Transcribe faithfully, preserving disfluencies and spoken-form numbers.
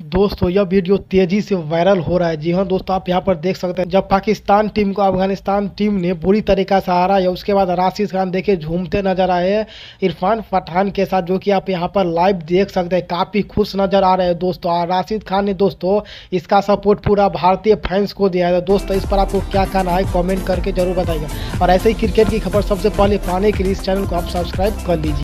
दोस्तों यह वीडियो तेजी से वायरल हो रहा है। जी हाँ दोस्तों, आप यहाँ पर देख सकते हैं जब पाकिस्तान टीम को अफगानिस्तान टीम ने बुरी तरीका से हारा है, उसके बाद राशिद खान देखिए झूमते नजर आए हैं इरफान पठान के साथ, जो कि आप यहाँ पर लाइव देख सकते हैं। काफी खुश नजर आ रहे हैं दोस्तों। और राशिद खान ने दोस्तों इसका सपोर्ट पूरा भारतीय फैंस को दिया है। दोस्तों इस पर आपको क्या कहना है कॉमेंट करके जरूर बताइएगा। और ऐसे ही क्रिकेट की खबर सबसे पहले पाने के लिए इस चैनल को आप सब्सक्राइब कर लीजिए।